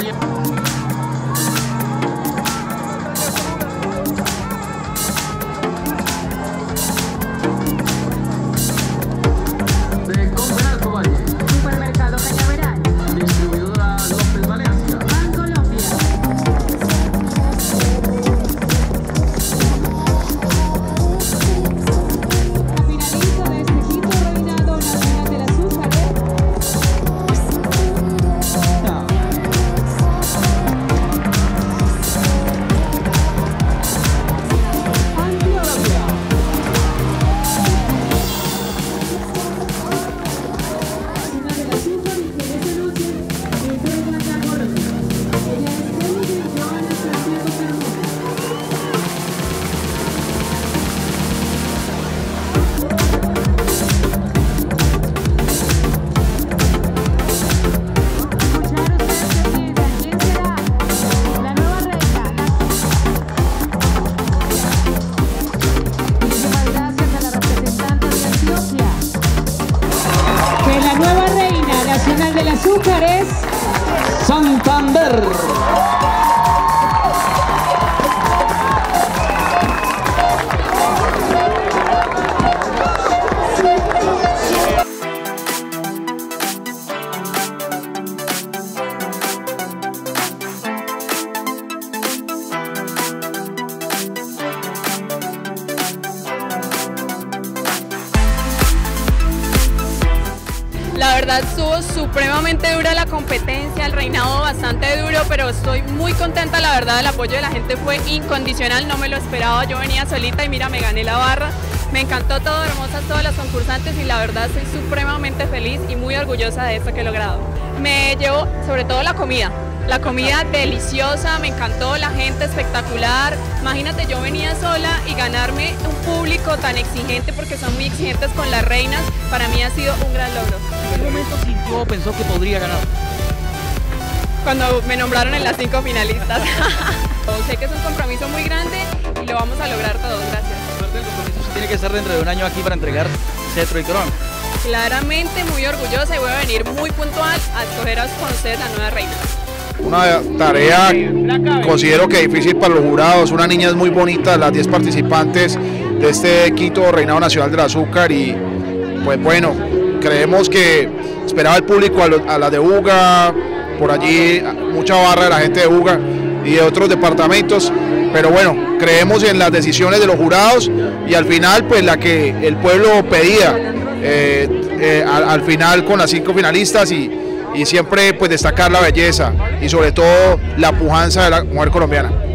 del azúcar es Santander. La verdad estuvo supremamente dura la competencia, el reinado bastante duro, pero estoy muy contenta, la verdad el apoyo de la gente fue incondicional, no me lo esperaba, yo venía solita y mira, me gané la barra, me encantó todo, hermosas todas las concursantes y la verdad estoy supremamente feliz y muy orgullosa de esto que he logrado. Me llevo sobre todo la comida deliciosa, me encantó, la gente espectacular, imagínate yo venía sola y ganarme un público tan exigente porque son muy exigentes con las reinas, para mí ha sido un gran logro. ¿En qué momento sintió o pensó que podría ganar? Cuando me nombraron en las 5 finalistas. Sé que es un compromiso muy grande y lo vamos a lograr todos, gracias. El compromiso se tiene que estar dentro de un año aquí para entregar cetro y corona. Claramente muy orgullosa y voy a venir muy puntual a escoger con ustedes la nueva reina. Una tarea considero que difícil para los jurados, unas niñas muy bonitas, las 10 participantes de este quinto Reinado Nacional del Azúcar y pues bueno, creemos que esperaba el público a la de Buga, por allí mucha barra de la gente de Buga y de otros departamentos, pero bueno, creemos en las decisiones de los jurados y al final pues la que el pueblo pedía al final con las 5 finalistas y siempre pues destacar la belleza y sobre todo la pujanza de la mujer colombiana.